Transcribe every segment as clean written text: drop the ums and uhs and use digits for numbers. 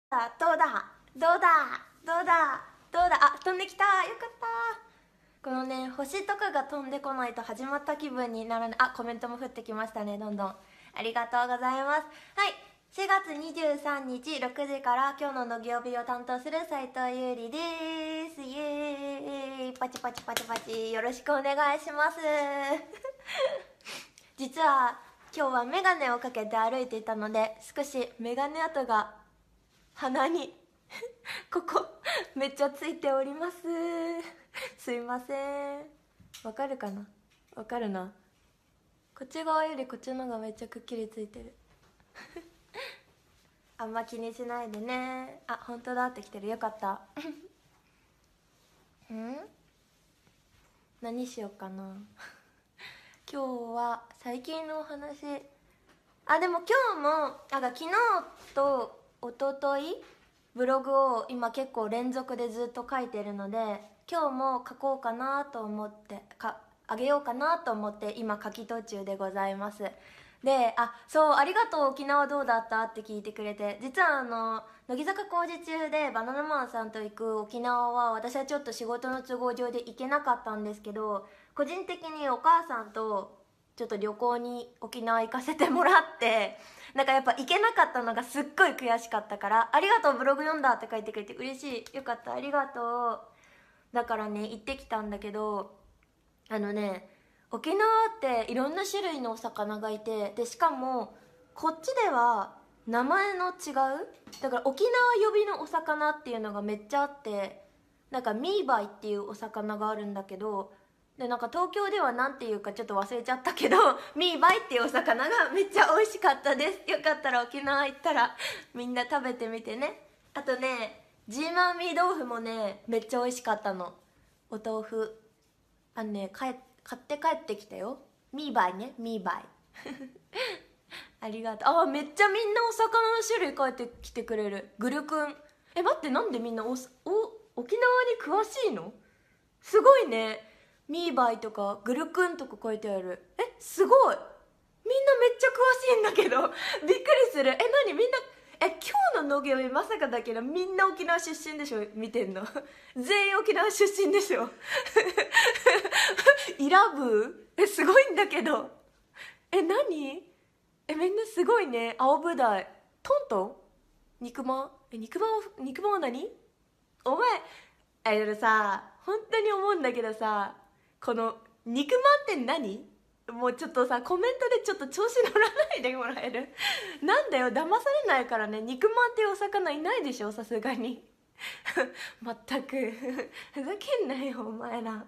どうだどうだどうだどうだ、あ、飛んできた、よかった。このね、星とかが飛んでこないと始まった気分にならない。あ、コメントも降ってきましたね、どんどん。ありがとうございます。はい、4月23日6時から今日ののぎ曜日を担当する斉藤優里です。イエーイ、パチパチパチパチ、よろしくお願いします。実は今日はメガネをかけて歩いていたので、少しメガネ跡が鼻にここめっちゃついております。すいません。わかるかな、わかるな。こっち側よりこっちの方がめっちゃくっきりついてる。あんま気にしないでね。あ、本当だってきてる、よかった。何しようかな。今日は最近のお話。あ、でも今日も昨日と一昨日ブログを今結構連続でずっと書いてるので、今日も書こうかなと思ってあげようかなと思って今書き途中でございます。で、そう、ありがとう、沖縄どうだったって聞いてくれて。実は乃木坂工事中でバナナマンさんと行く沖縄は私はちょっと仕事の都合上で行けなかったんですけど、個人的にお母さんとちょっと旅行に沖縄行かせてもらって、なんかやっぱ行けなかったのがすっごい悔しかったから、ありがとうブログ読んだって書いてくれて嬉しい、よかった、ありがとう。だからね、行ってきたんだけど、沖縄っていろんな種類のお魚がいて、でしかもこっちでは名前の違う、だから沖縄呼びのお魚っていうのがめっちゃあって、なんかミーバイっていうお魚があるんだけど、でなんか東京ではなんていうかちょっと忘れちゃったけど、ミーバイっていうお魚がめっちゃ美味しかったです。よかったら沖縄行ったらみんな食べてみてね。あとね、ジーマーミー豆腐もねめっちゃ美味しかったの。お豆腐買って帰ってきたよ。ミーバイね、ミーバイ。ありがとう。めっちゃみんなお魚の種類書いてきてくれる。グルくん、待って、なんでみんな沖縄に詳しいの？すごいね。ミーバイとかグルくんとか書いてある。すごい、みんなめっちゃ詳しいんだけど。びっくりする。何みんな、今日の農業日まさかだけどみんな沖縄出身でしょ、見てんの。全員沖縄出身でしょ。イラブすごいんだけど。何みんなすごいね。青ぶだい、トントン、肉まん、肉まんは何？お前さ、本当に思うんだけどさ、この肉まんって何？もうちょっとさ、コメントでちょっと調子乗らないでもらえる？なんだよ、騙されないからね。肉まんっていうお魚いないでしょ、さすがに。まったくふざけんなよお前ら。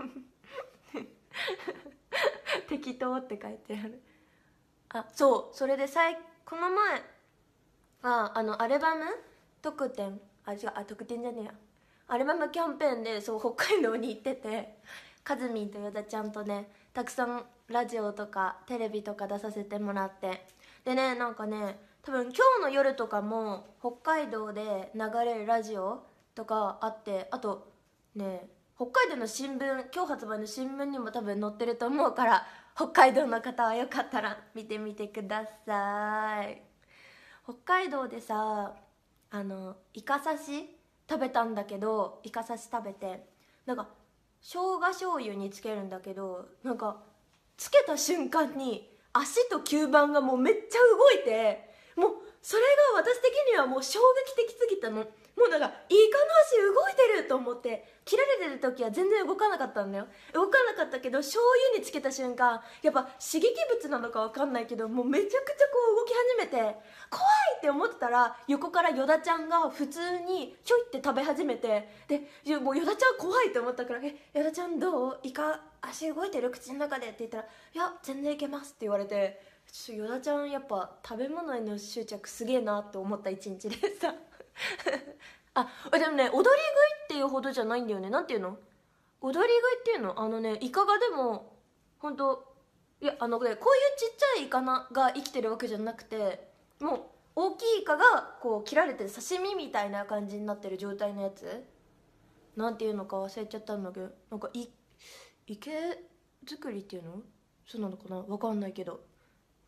適当って書いてある。そう、それでこの前アルバム特典、特典じゃねえや、アルバムキャンペーンでそう北海道に行ってて、かずみんとよだちゃんとね、たくさんラジオとかテレビとか出させてもらって、でね、なんかね、多分今日の夜とかも北海道で流れるラジオとかあって、あとね、北海道の新聞、今日発売の新聞にも多分載ってると思うから、北海道の方はよかったら見てみてください。北海道でさ、イカ刺し食べたんだけど、イカ刺し食べて、なんか生姜醤油につけるんだけど、なんかつけた瞬間に足と吸盤がもうめっちゃ動いて、もうそれが私的にはもう衝撃的すぎたの。もうなんかイカの足動いてると思って、切られてる時は全然動かなかったんだよ。動かなかったけど、醤油につけた瞬間やっぱ刺激物なのか分かんないけど、もうめちゃくちゃこう動き始めて、怖いって思ってたら、横からヨダちゃんが普通にちょいって食べ始めて、でもうヨダちゃん怖いって思ったから「ヨダちゃんどう？イカ足動いてる？口の中で」って言ったら「いや全然いけます」って言われて、ちょっとヨダちゃんやっぱ食べ物への執着すげえなって思った一日でさ。でもね、踊り食いっていうほどじゃないんだよね。なんていうの、踊り食いっていうの、イカがでも本当、いやこういうちっちゃいイカが生きてるわけじゃなくて、もう大きいイカがこう切られて刺身みたいな感じになってる状態のやつ、なんていうのか忘れちゃったんだけど、なんか池作りっていうの、そうなのかな、わかんないけど、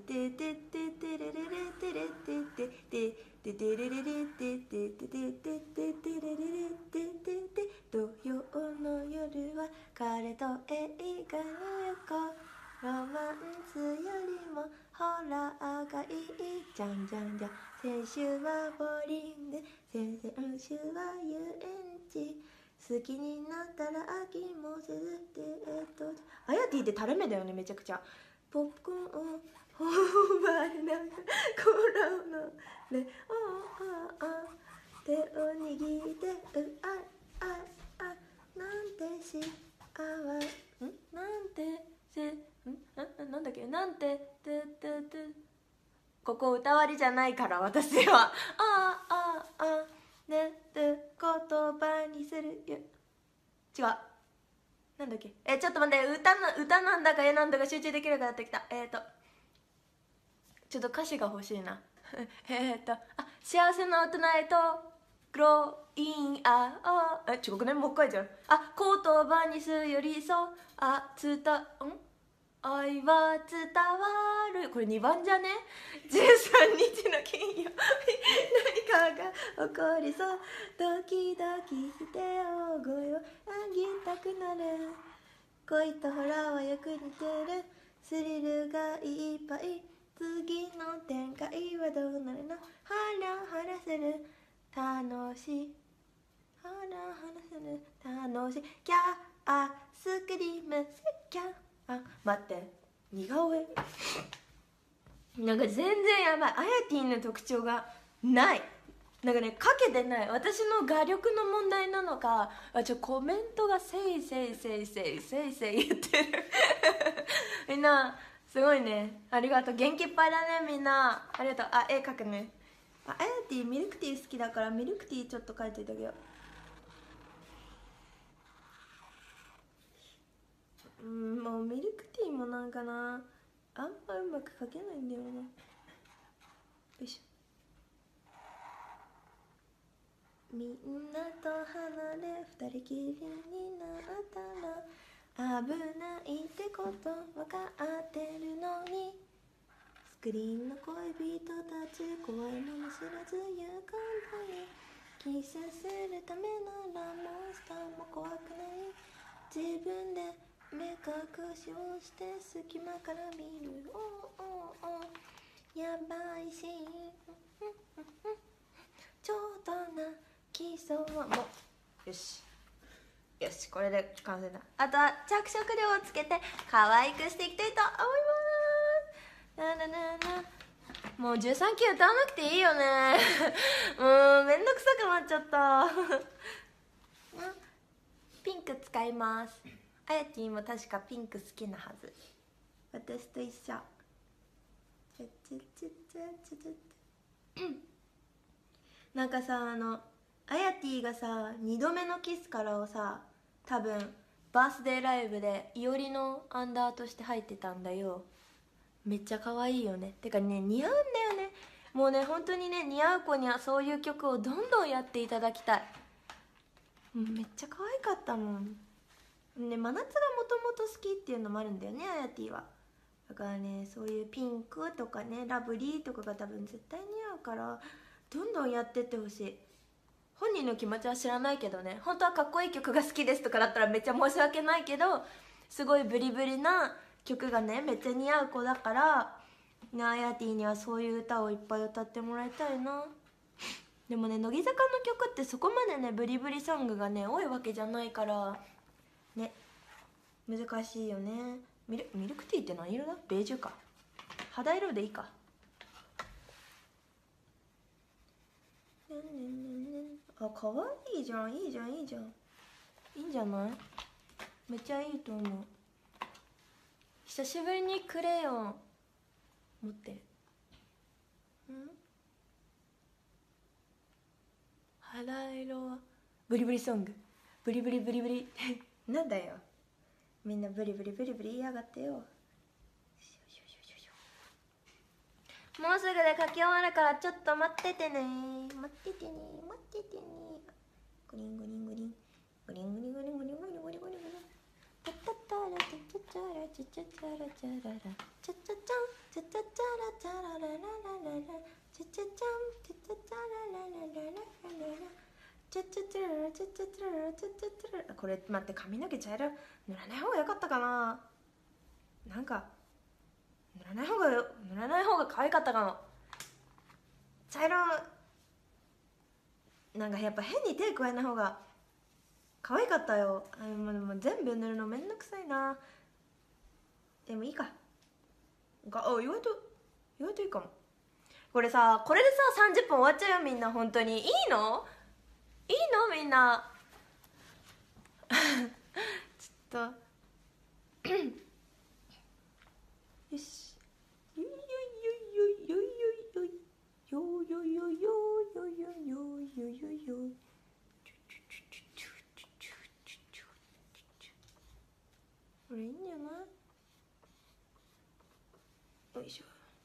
ててててれれれてれてててててれれれてててててててれれれててて土曜の夜は彼と映画の横ロマンスよりもホラーがいいじゃんじゃんじゃん先週はボーリング先々週は遊園地好きになったら秋もするってあやてぃって垂れ目だよねめちゃくちゃポップコーンを頬張りながらコーラを飲んで手を握ってなんて幸せなんてなんだっけなんてここ歌わりじゃないから私はねって言葉にするよ違うなんだっけちょっと待って歌なんだか絵なんだか集中できるようになってきたちょっと歌詞が欲しいな幸せのトゥナイトグローイン違くねもう一回じゃん言葉にするよりそう愛は伝わるこれ2番じゃね13日の金曜何かが起こりそうドキドキして大声を上げたくなる恋とホラーはよく似てるスリルがいっぱい次の展開はどうなるのハラハラする楽しいハラハラする楽しいキャースクリームキャー待って似顔絵なんか全然やばいあやてぃの特徴がないなんかねかけてない私の画力の問題なのかコメントがせい言ってるみんなすごいねありがとう元気いっぱいだねみんなありがとう絵描くねあやてぃミルクティー好きだからミルクティーちょっと描いといてあげようもうミルクティーもなんかな、あんまうまくかけないんだよな。よいしょ。みんなと離れ二人きりになったら危ないってこと分かってるのに、スクリーンの恋人たち怖いもの知らず勇敢にキスするためならモンスターも怖くない、自分で目隠しをして隙間から見る、おおおやばいしちょうど泣きそうもうよしよし、これで完成だ。あとは着色料をつけて可愛くしていきたいと思います。なななな、もう13期歌わなくていいよねもうめんどくさくなっちゃったピンク使います。あやてぃも確かピンク好きなはず。私と一緒。なんかさ、あやてぃがさ2度目のキスからをさ、多分バースデーライブでいおりのアンダーとして入ってたんだよ。めっちゃ可愛いよね。てかね、似合うんだよね。もうね、本当にね、似合う子にはそういう曲をどんどんやっていただきたい。めっちゃ可愛かったもんね。真夏がもともと好きっていうのもあるんだよね、あやてぃは。だからね、そういうピンクとかね、ラブリーとかが多分絶対似合うから、どんどんやってってほしい。本人の気持ちは知らないけどね、本当はかっこいい曲が好きですとかだったらめっちゃ申し訳ないけど、すごいブリブリな曲がねめっちゃ似合う子だから、ね、あやてぃにはそういう歌をいっぱい歌ってもらいたいな。でもね、乃木坂の曲ってそこまでねブリブリソングがね多いわけじゃないからね、難しいよね。ミルクティーって何色だ？ベージュか。肌色でいいか。あ、かわいいじゃん、いいじゃん、いいじゃん、いいんじゃない？めっちゃいいと思う。久しぶりにクレヨン持ってる。肌色はブリブリソング、ブリブリブリブリなんだよ、みんなブリブリブリブリ言いやがってよ。もうすぐで書き終わるからちょっと待っててね、待っててね、待っててね。グリングリングリングリングリングリングリングリングリングリングリンタタタラチャチャチャラチャチャチャラチャララチャチャチャンチャチャチャラチャララララララチャチャチャンチャチャチャラララララララチャチャチャラチャチャチャラチャチャチャラ。これ待って、髪の毛茶色塗らない方がよかったかな。なんか塗らない方が可愛かったかも。茶色なんかやっぱ変に手加えない方が可愛かったよ。でも全部塗るのめんどくさいな。でもいいか。意外といいかも。これでさ30分終わっちゃうよみんな。本当にいいのみんなちょっとよし、よいよいよいよいよいよいよいよいよいよいよいよいよいよいよいよいよい。これいいんじゃない？よいしょ。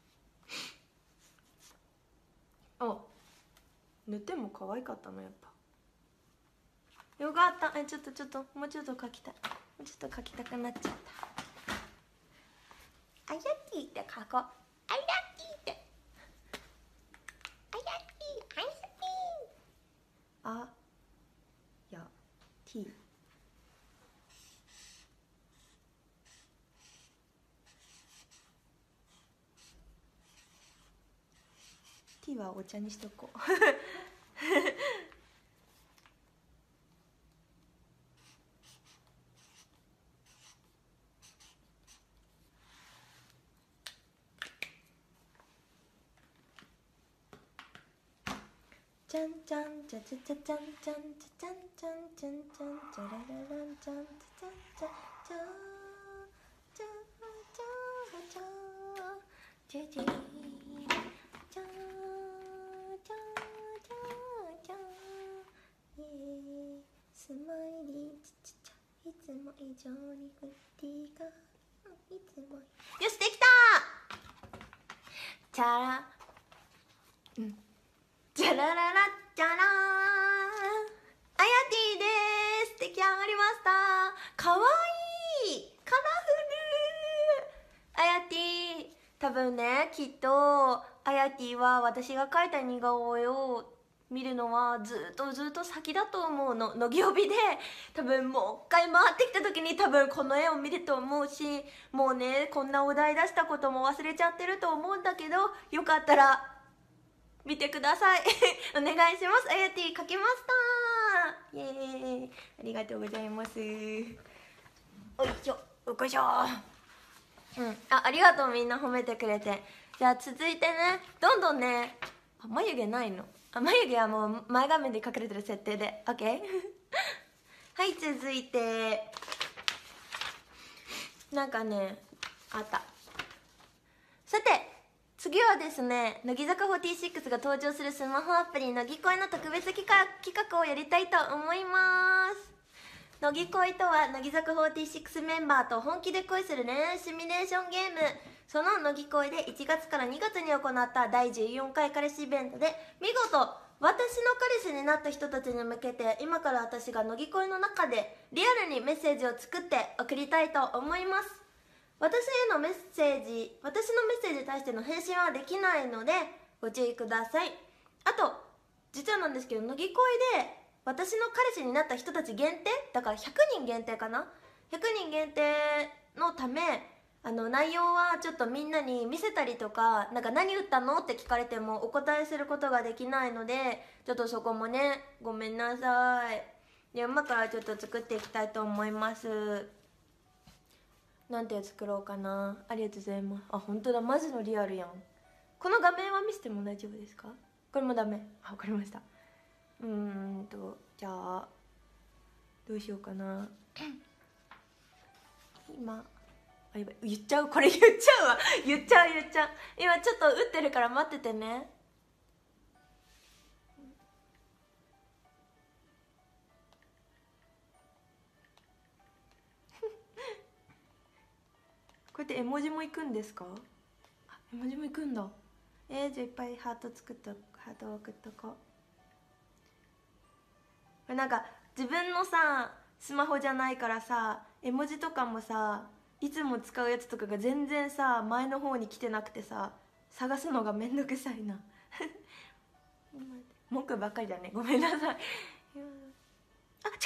あ、塗っても可愛かったのやっぱ。よかった。ちょっともうちょっと描きたい。もうちょっと描きたくなっちゃった。あやきって描こう。あやきって。あやき、アイスティー。あやティー。ティーはお茶にしとこうちゃんちゃんちゃちゃちゃちゃんちゃんちゃちゃんちゃんちゃんちゃんちゃらららんちゃんちゃちゃちゃちゃちゃちゃちゃちゃちゃちゃちゃちゃちゃちゃスマイリーちちちゃいつも以上に振ってチャラチャラララチャラーン、あやてぃです。出来上がりました。かわいい、カラフル。あやてぃ、多分ね、きっとあやてぃは私が描いた似顔絵を見るのはずっと先だと思うの。乃木帯で多分もう一回回ってきた時に多分この絵を見ると思うし、もうねこんなお題出したことも忘れちゃってると思うんだけど、よかったら見てくださいお願いします。あやてぃ描きました。イエーイ、ありがとうございます。おいしょおいしょ。ありがとう、みんな褒めてくれて。じゃあ続いてね、どんどんね、眉毛ないの？眉毛はもう前画面で隠れてる設定で OK はい、続いてなんかねあった。さて次はですね、乃木坂46が登場するスマホアプリ乃木恋の特別企画をやりたいと思います。乃木恋とは乃木坂46メンバーと本気で恋する恋愛シミュレーションゲーム。その乃木恋で1月から2月に行った第14回彼氏イベントで見事私の彼氏になった人たちに向けて、今から私が乃木恋の中でリアルにメッセージを作って送りたいと思います。私のメッセージに対しての返信はできないのでご注意ください。あと実はなんですけど、乃木恋で私の彼氏になった人たち限定だから100人限定かな、100人限定のため内容はちょっとみんなに見せたりとか、なんか何打ったのって聞かれてもお答えすることができないので、ちょっとそこもねごめんなさい。で今からちょっと作っていきたいと思います。なんて作ろうかな。ありがとうございます。あ、本当だ、マジのリアルやん。この画面は見せても大丈夫ですか？これもダメ。あ、わかりました。じゃあどうしようかな今言っちゃう、これ言っちゃうわ言っちゃう今ちょっと打ってるから待っててね。こうやって絵文字もいくんですか？あ、絵文字もいくんだ。じゃあいっぱいハート送っとこう。これなんか自分のさスマホじゃないからさ、絵文字とかもさいつも使うやつとかが全然さ前の方に来てなくてさ、探すのがめんどくさいな文句ばっかりだね、ごめんなさい。あ、違う待って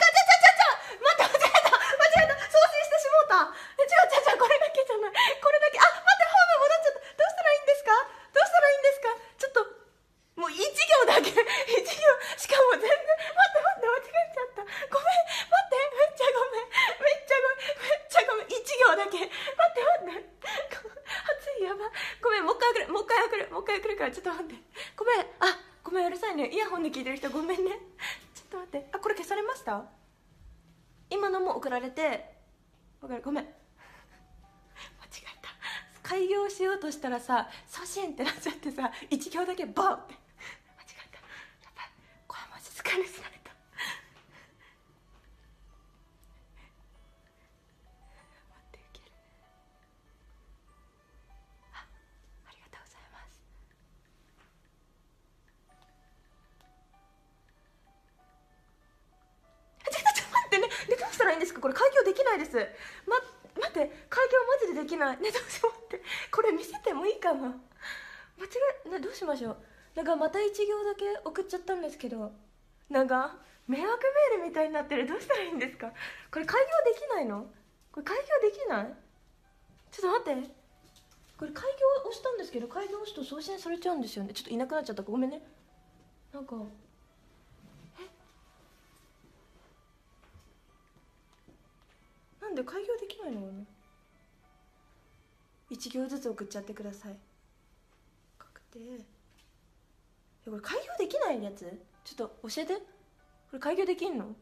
送信してしもうた。違うこれだけじゃない、これだけ。あ、待って、ホーム戻っちゃった。どうしたらいいんですか？ちょっともう1行だけ1行しかも全然、待って間違えちゃった。ごめん、待って、めっちゃごめん、1行だけ。待って暑い、やば。ごめん、もう一回送るから、ちょっと待って。ごめん、うるさいね。イヤホンで聞いてる人ごめんね。ちょっと待って。あ、これ消されました？今のも送られて、ごめん間違えた。開業しようとしたらさ送信ってなっちゃってさ、1行だけバンって間違えた。やばい、これマジ疲れすぎた。待って、ウケる。ありがとうございます。ちょっと待ってね。でどうしたらいいんですか？これ開業できないです。待って、開業マジでできないね。どうしようって、これ見せてもいいかな。どうしましょう。なんかまた1行だけ送っちゃったんですけど、なんか迷惑メールみたいになってる。どうしたらいいんですか？これ開業できないの？これ開業できない？ちょっと待って、これ開業押したんですけど、開業押すと送信されちゃうんですよね。ちょっといなくなっちゃった、ごめんね。なんかなんで開業できないのかな。1行ずつ送っちゃってください。確定。これ開業できないやつちょっと教えて。これ開業できんの？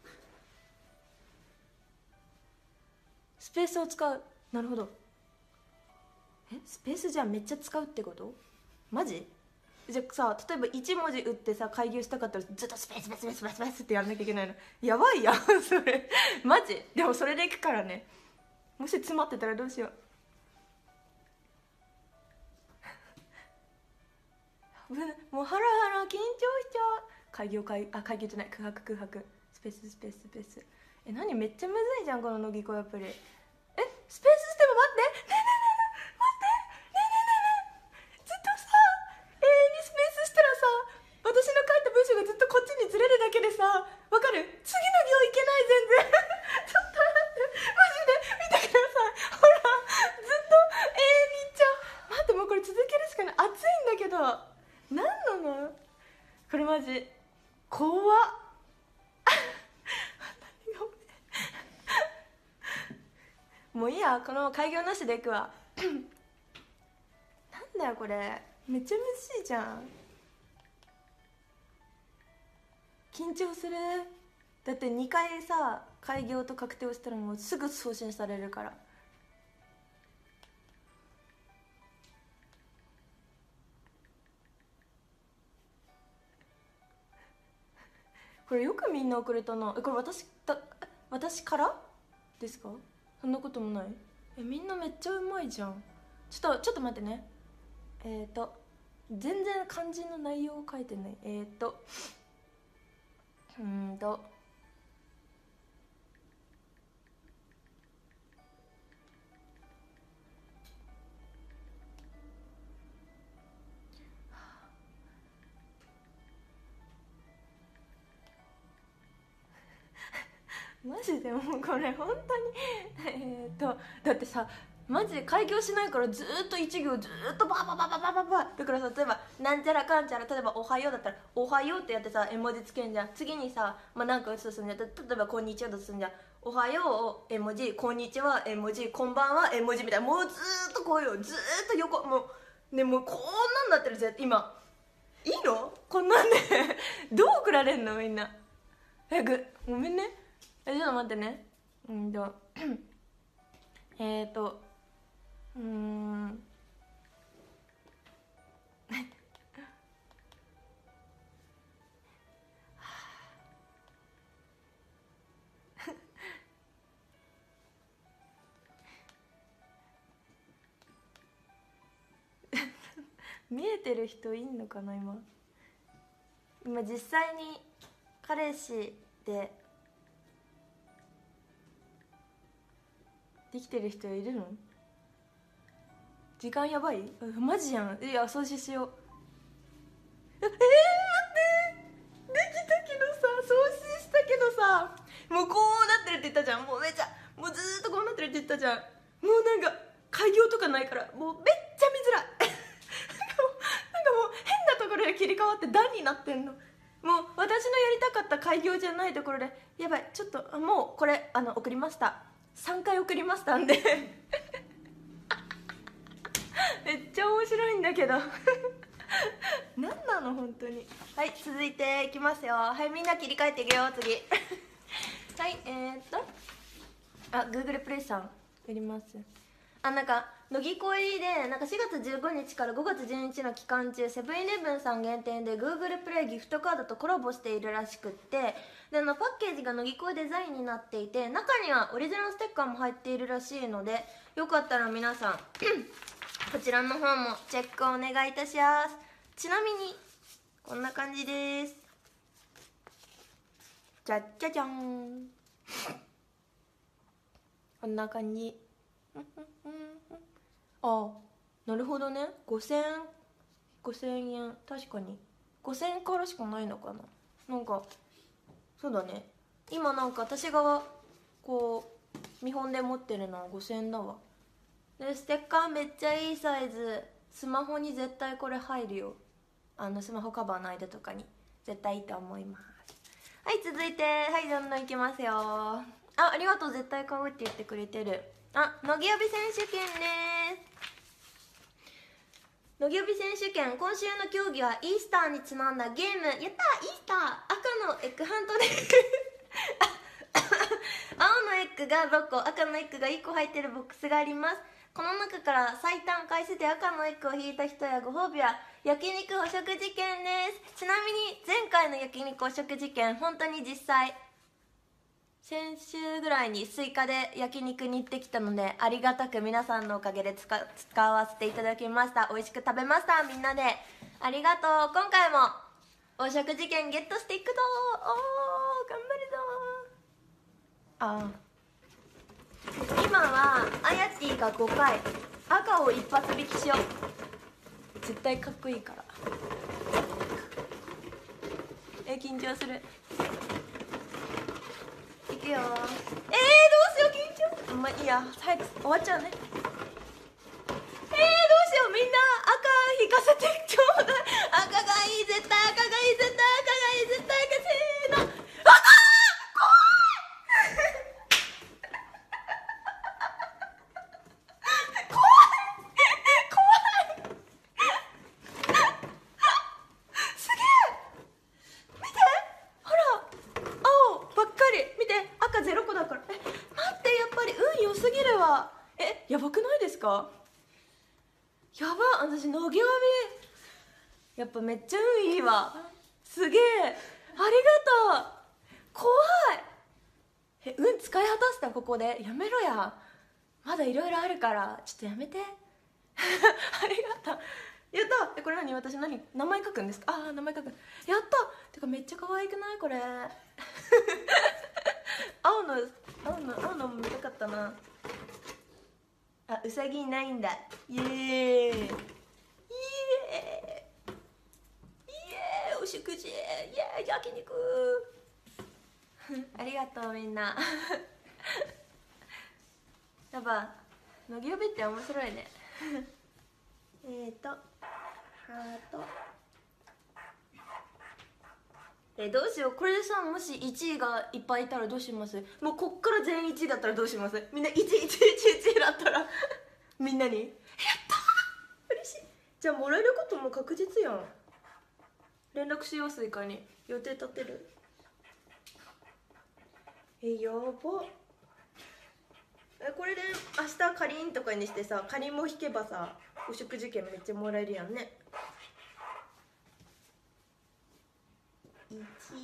スペースを使う。なるほど。スペースじゃあめっちゃ使うってこと？マジ？じゃあさ、例えば1文字打ってさ開業したかったらずっとスペースってやらなきゃいけないの。やばいやんそれマジ。でもそれでいくからね。もし詰まってたらどうしようもうハラハラ緊張しちゃう。開業じゃない、空白スペース何めっちゃむずいじゃんこの乃木恋アプリ。スペースステム待って、ねえねえねえ待ってねえねえねえずっとさ永遠にスペースしたらさ、私の書いた文章がずっとこっちにずれるだけでさ、わかる？次の行いけない全然ちょっと待ってマジで見てください。ほらずっと永遠にいっちゃう。待って、もうこれ続けるしかない。熱いんだけど何なのこれマジ怖っもういいや、この開業なしでいくわなんだよこれ、めっちゃむずいじゃん。緊張する。だって2回さ開業と確定をしたらもうすぐ送信されるから。これよくみんな送れたな。これ私からですか？そんなこともない。みんなめっちゃうまいじゃん。ちょっと待ってね。全然漢字の内容書いてない。マジでもうこれ本当にだってさマジで開業しないからずーっと1行ずーっとババだからさ、例えばなんちゃらかんちゃら、例えばおはようだったらおはようってやってさ絵文字つけんじゃん。次にさなんか打つとすんじゃん。例えばこんにちはだとすんじゃん。おはよう絵文字、こんにちは絵文字、こんばんは絵文字みたいな、もうずーっとこうよ、ずーっと横、もうね、もうこんなんなってるじゃん今。いいのこんなんでどう送られんのみんな。ごめんね。ちょっと待ってね。見えてる人いんのかな今実際に彼氏でできてる人いるの？時間やばい？マジやん。いや掃除しよう。待って、できたけどさ、送信したけどさ、もうこうなってるって言ったじゃん。もうめっちゃもうずーっとこうなってるって言ったじゃん。もうなんか開業とかないからもうめっちゃ見づらいなんかもう変なところで切り替わって段になってんの。もう私のやりたかった開業じゃないところで、やばい、ちょっともうこれ送りました、3回送りましたんでめっちゃ面白いんだけど何なの本当に。はい、続いていきますよ。はい、みんな切り替えていくよ次はいGoogle プレイさんやります。なんか乃木恋でなんか4月15日から5月12日の期間中、セブン−イレブンさん限定で Google プレイギフトカードとコラボしているらしくって、でパッケージが乃木恋デザインになっていて、中にはオリジナルステッカーも入っているらしいので、よかったら皆さんこちらの方もチェックお願いいたします。ちなみにこんな感じです。じゃじゃじゃんこんな感じなるほどね。5000円、確かに5000円からしかないのかな。なんかそうだね、今なんか私がこう見本で持ってるのは5000円だわ。でステッカーめっちゃいいサイズ、スマホに絶対これ入るよ。スマホカバーの間とかに絶対いいと思います。はい、続いてはいどんどんいきますよ。ありがとう、絶対買うって言ってくれてる。乃木帯選手権です。乃木帯選手権、今週の競技はイースターにちなんだゲーム。やったー、イースター。赤のエッグハントで青のエッグが6個、赤のエッグが1個入ってるボックスがあります。この中から最短回数で赤のエッグを引いた人やご褒美は焼肉お食事券です。ちなみに前回の焼肉お食事券、本当に実際先週ぐらいにスイカで焼肉に行ってきたので、ありがたく皆さんのおかげで使わせていただきました。美味しく食べました。みんなでありがとう。今回もお食事券ゲットしていくぞ。おー、頑張るぞ。今はあやてぃが5回、赤を一発引きしよう。絶対かっこいいから。緊張する。いくよ。どうしよう、緊張。まあいいや、早く終わっちゃうね。どうしよう、みんな赤引かせてちょうだい。赤がいい、絶対赤がいい、絶対赤がいい、絶対赤。せーの、赤。怖い怖い怖い。すげえ、見て、ほら青ばっかり。見て、赤0個だから。待って、やっぱり運良すぎるわ。やばくないですか？やば、私投げ網やっぱめっちゃ運いいわ。すげえ、ありがとう。怖い。運使い果たしたここで。やめろや、まだいろいろあるからちょっとやめて。ありがとう。やった。これ何、私何、名前書くんですか？名前書く。やった。てかめっちゃ可愛くないこれ。青の見たかったな。うさぎいないんだ。イエーイイエーイイエーイ、お食事イエーイ、焼肉。ありがとうみんな。やっぱ乃木呼びって面白いね。ハート。どうしよう、これでさ、もし1位がいっぱいいたらどうします？もうこっから全員1位だったらどうします？みんな1位だったらみんなにやったー、嬉しい。じゃあもらえることも確実やん。連絡しよう、スイカに。予定立てる。やば。これで明日かりんとかにしてさ、かりんも引けばさ、お食事券めっちゃもらえるやんね。1、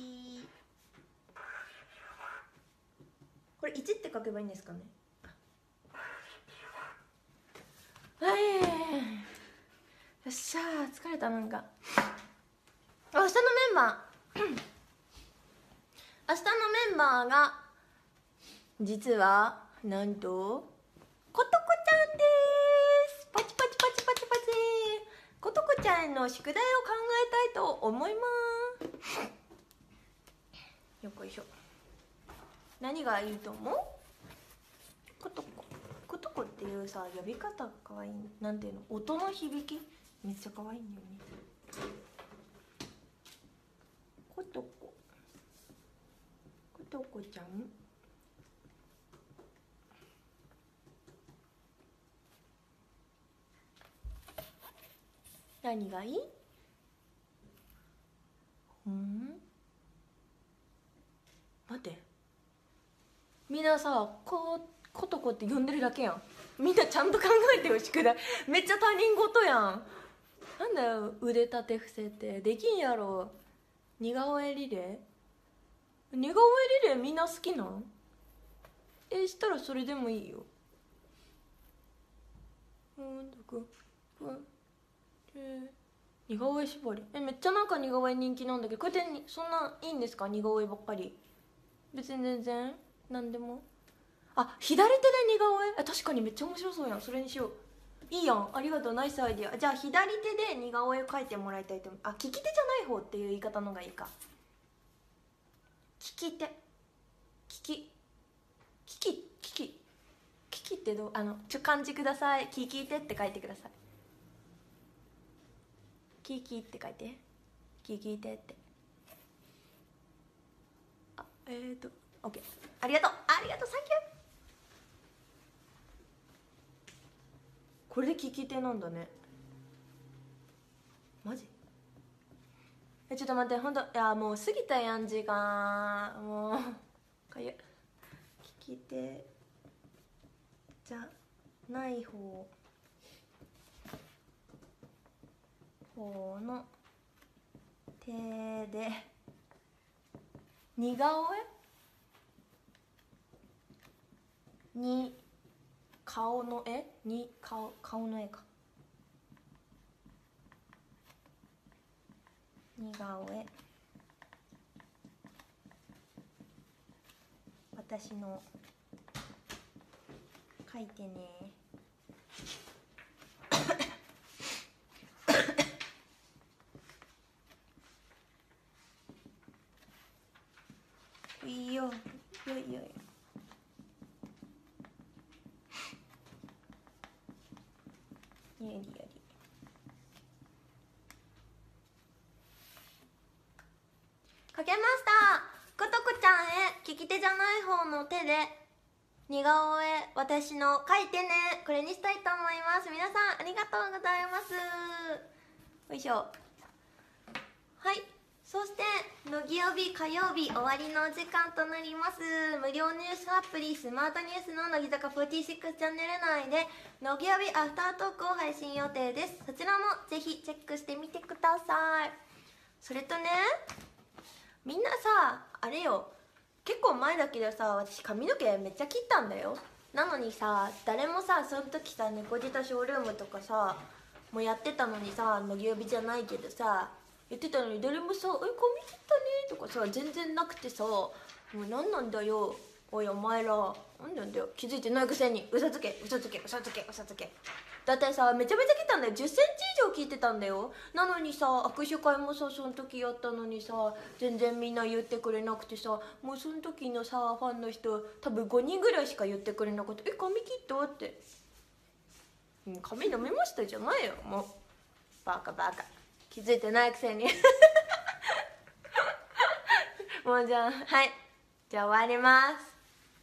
これ1って書けばいいんですかね。よっしゃー、疲れた。なんか明日のメンバー明日のメンバーが実はなんとことこちゃんです。パチパチパチパチパチ。ことこちゃんの宿題を考えたいと思います。よっこいしょ。何がいいと思う？ことこっていうさ、呼び方かわいい。なんていうの、音の響きめっちゃかわいいんだよね。ことこちゃん。何がいい？待って、みんなさ、ことこって呼んでるだけやん。みんなちゃんと考えてよ、宿題。めっちゃ他人事やん。なんだよ腕立て伏せってできんやろ。似顔絵リレーみんな好きなん？したらそれでもいいよ。似顔絵縛り。めっちゃなんか似顔絵人気なんだけど、これってそんないいんですか？似顔絵ばっかり。別に全然何でも。左手で似顔絵、確かにめっちゃ面白そうやん。それにしよう。いいやん、ありがとう、ナイスアイディア。じゃあ左手で似顔絵を描いてもらいたいと思う。利き手じゃない方っていう言い方のがいいか。利き手、利きってどう？漢字ください。利き手って書いてください。利きって書いて。利き手って。オッケー。ありがとう、サンキュー。これで利き手なんだね。マジ？ちょっと待って、ほんと、もう過ぎたやん、時間。もうかゆい。利き手じゃない方の手で似顔絵に顔の絵に顔の絵か。 似顔絵、私の描いてね。いいよ、よいよい。よりより。かけました。ことこちゃんへ、利き手じゃない方の手で似顔絵、私の描いてね。これにしたいと思います。皆さんありがとうございます。よいしょ。はい、そして乃木曜日火曜日終わりのお時間となります。無料ニュースアプリスマートニュースの乃木坂46チャンネル内で乃木曜日アフタートークを配信予定です。そちらもぜひチェックしてみてください。それとね、みんなさ、あれよ、結構前だけどさ、私髪の毛めっちゃ切ったんだよ。なのにさ、誰もさ、その時さ、猫舌ショールームとかさもうやってたのにさ、乃木曜日じゃないけどさ言ってたのに、誰もさ「髪切ったね」とかさ全然なくてさ、もう何なんだよ、おいお前ら、何なんだよ、気づいてないくせに。嘘つけ嘘つけ嘘つけ嘘つけ。だってさ、めちゃめちゃ切ったんだよ。10センチ以上切ってたんだよ。なのにさ、握手会もさ、その時やったのにさ、全然みんな言ってくれなくてさ、もうその時のさ、ファンの人多分5人ぐらいしか言ってくれなくて「え、髪切った?」って。髪飲みましたじゃないよ、もうバカバカ、気づいてないくせにもうじゃあ、はい、じゃあ終わります。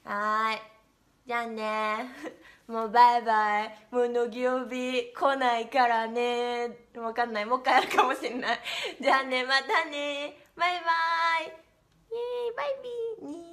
はーい、じゃあねもうバイバイ。もう乃木曜日来ないからね。分かんない、もう一回あるかもしんないじゃあね、またね、バイバイ。イエーイ、バイビーにー。